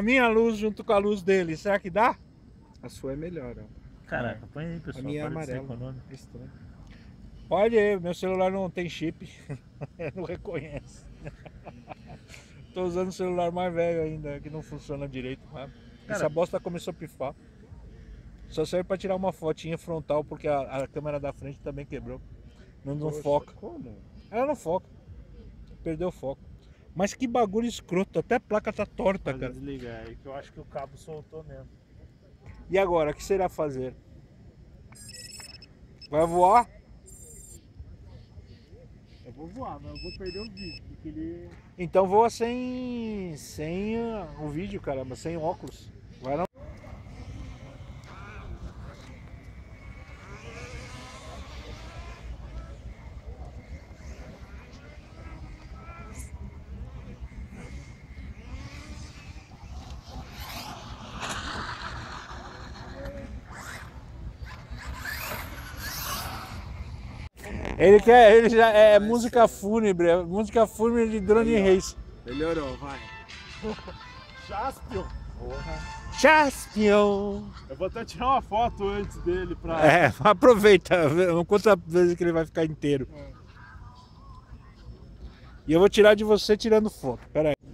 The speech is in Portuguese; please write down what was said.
a minha luz junto com a luz dele, será que dá? A sua é melhor, ó. Caraca, põe aí, pessoal. A minha é para de ser amarela. econômico. Estranho. Pode ir, meu celular não tem chip. Não reconhece. Tô usando o celular mais velho ainda, que não funciona direito. Essa bosta começou a pifar. Só serve pra tirar uma fotinha frontal, porque a câmera da frente também quebrou. Não Poxa, foca. Como? Ela não foca. Perdeu o foco. Mas que bagulho escroto, até a placa tá torta, cara. Desligar aí, que eu acho que o cabo soltou mesmo. E agora, o que será fazer? Vai voar? Eu vou voar, mas eu vou perder o vídeo, porque ele... Então voa sem o vídeo, caramba, sem óculos. Vai não. Ele já é música fúnebre, de Drone Race. Melhorou, vai. Jaspion! Jaspion! Eu vou até tirar uma foto antes dele pra... Aproveita, quantas vezes que ele vai ficar inteiro. E eu vou tirar de você tirando foto, pera aí.